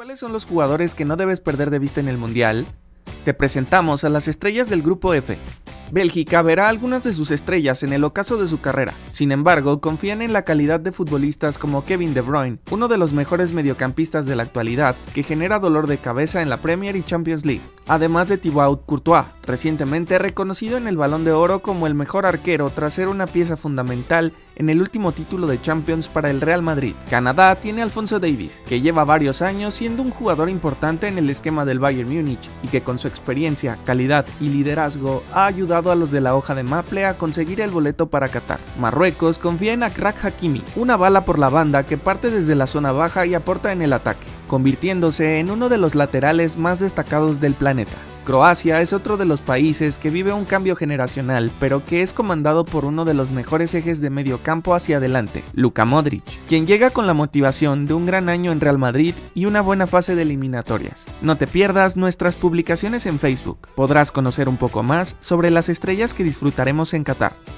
¿Cuáles son los jugadores que no debes perder de vista en el Mundial? Te presentamos a las estrellas del Grupo F. Bélgica verá algunas de sus estrellas en el ocaso de su carrera. Sin embargo, confían en la calidad de futbolistas como Kevin De Bruyne, uno de los mejores mediocampistas de la actualidad, que genera dolor de cabeza en la Premier y Champions League. Además de Thibaut Courtois, recientemente reconocido en el Balón de Oro como el mejor arquero tras ser una pieza fundamental en el último título de Champions para el Real Madrid. Canadá tiene a Alphonso Davies, que lleva varios años siendo un jugador importante en el esquema del Bayern Múnich y que con su experiencia, calidad y liderazgo ha ayudado a los de la hoja de maple a conseguir el boleto para Qatar. Marruecos confía en Achraf Hakimi, una bala por la banda que parte desde la zona baja y aporta en el ataque, convirtiéndose en uno de los laterales más destacados del planeta. Croacia es otro de los países que vive un cambio generacional, pero que es comandado por uno de los mejores ejes de medio campo hacia adelante, Luka Modric, quien llega con la motivación de un gran año en Real Madrid y una buena fase de eliminatorias. No te pierdas nuestras publicaciones en Facebook, podrás conocer un poco más sobre las estrellas que disfrutaremos en Qatar.